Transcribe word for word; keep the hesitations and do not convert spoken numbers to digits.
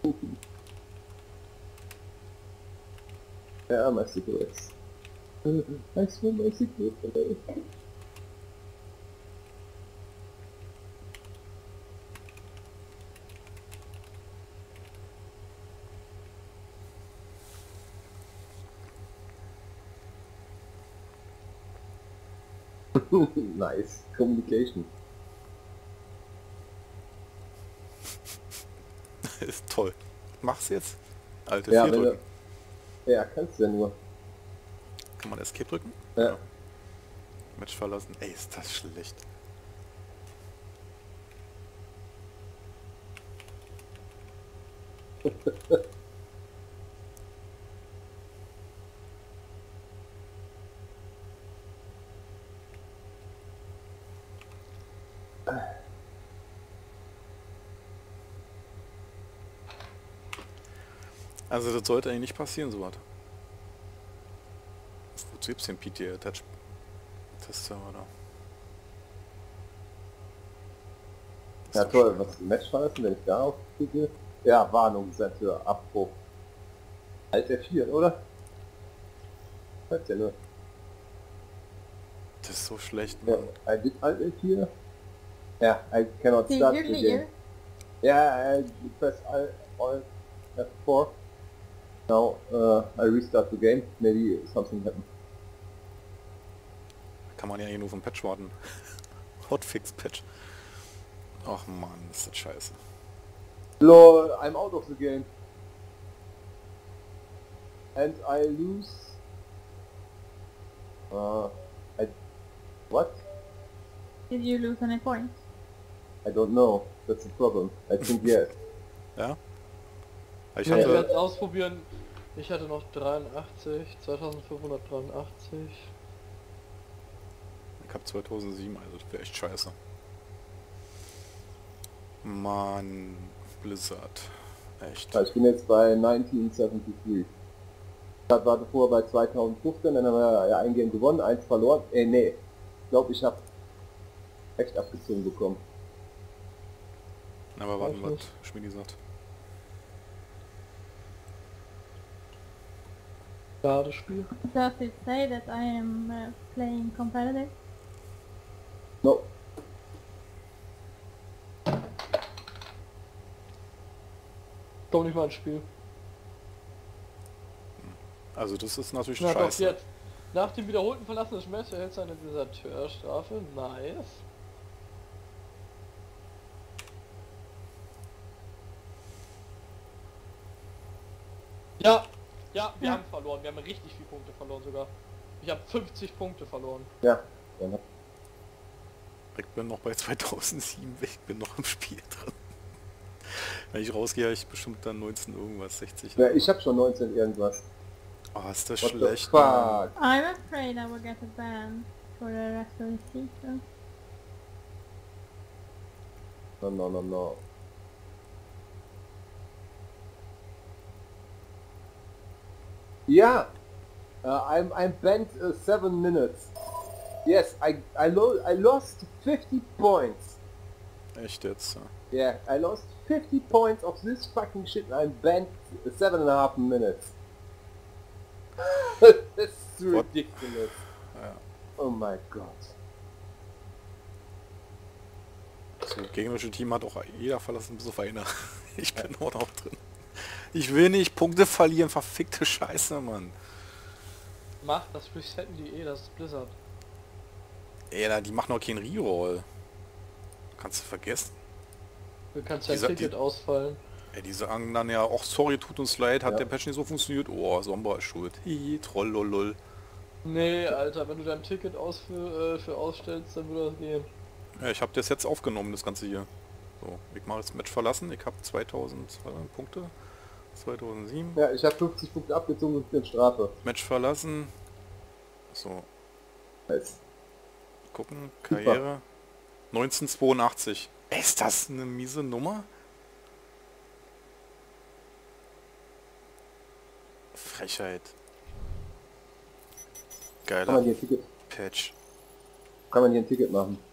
Yeah, my secrets. I swear my secret today. Nice communication. Ist toll. Mach's jetzt. Alte Ja, vier wenn drücken. du, ja, kannst du ja nur. Kann man Escape drücken? Ja. Match verlassen. Ey, ist das schlecht. Also das sollte eigentlich nicht passieren, so was. Wozu gibt's den P T A Touch Tester oder? Ja toll, was Match verlassen, wenn ich darauf klicke? Ja, Warnung, Sensor, Abbruch. Alt F vier, oder? Hört ja nur. Das ist so schlecht, Ja, Mann. I did Alt F vier. Yeah, I cannot Did start you the leave? game. Yeah, I press Alt, Alt F four. Now uh, I restart the game. Maybe something happened. Kann man ja eh nur vom Patch warten. Hotfix Patch. Ach Mann, ist das scheiße. Lol, I'm out of the game. And I lose... Uh, I... What? Did you lose any points? I don't know. That's the problem. I think yes. Ja? Ich Ich werde hatte... es ausprobieren. Ich hatte noch dreiundachtzig, zweitausendfünfhundertdreiundachtzig. Ich hab zweitausendsieben, also das wäre echt scheiße. Mann, Blizzard. Echt. Ich bin jetzt bei neunzehnhundertdreiundsiebzig. Ich war davor bei zweitausendfünfzehn, dann haben wir ja ein Game gewonnen, eins verloren. Äh, nee. Ich glaube, ich habe echt abgezogen bekommen. Aber warten, was Aufschluss. Schmidi sagt. Ja, das Spiel. Does it say that I am uh, playing competitive? No. Doch nicht mal ein Spiel. Also das ist natürlich Na doch, scheiße. jetzt. Nach dem wiederholten Verlassen des Matches erhält eine Deserteurstrafe. Nice. Ja, ja, wir Ja. haben verloren. Wir haben richtig viele Punkte verloren sogar. Ich habe fünfzig Punkte verloren. Ja. Dann Ich bin noch bei zweitausendsieben, ich bin noch im Spiel drin. Wenn ich rausgehe, habe ich bestimmt dann neunzehn irgendwas, sechzig. ja, ich habe schon neunzehn irgendwas. Oh, ist das What the schlecht, Mann. fuck? I'm afraid I will get a ban for the rest of the season. No, no, no, no. Yeah, uh, I'm I'm banned uh, seven minutes. Yes, I I lo I lost fifty points. Echt jetzt? Ja. Yeah, I lost fifty points of this fucking shit and I'm banned seven and a half minutes. That's What? ridiculous. Ja. Oh my god. Das gegnerische Team hat auch jeder verlassen, bis auf einer. Ich bin auch noch drin. Ich will nicht Punkte verlieren, verfickte Scheiße, Mann. Mach, das resetten die eh, das ist Blizzard. Ey, na, die machen noch keinen Reroll. Kannst du vergessen. Du kannst dein Dieser- Ticket die- ausfallen. Ey, die sagen dann ja, ach sorry, tut uns leid, hat Ja. der Patch nicht so funktioniert. Oh, Somba ist schuld. Hihi, troll, lol, lol. Nee, Alter, wenn du dein Ticket aus für, äh, für ausstellst, dann würde das gehen. Ja, ich habe das jetzt aufgenommen, das Ganze hier. So, ich mache jetzt Match verlassen. Ich habe zweitausend äh, Punkte. zweitausendsieben. Ja, ich habe fünfzig Punkte abgezogen und bin Strafe. Match verlassen. So, Nice. gucken. Karriere. neunzehnhundertzweiundachtzig. Ist das eine miese Nummer? Frechheit. Kann man Geiler hier ein Ticket, Patch. kann man hier ein Ticket machen?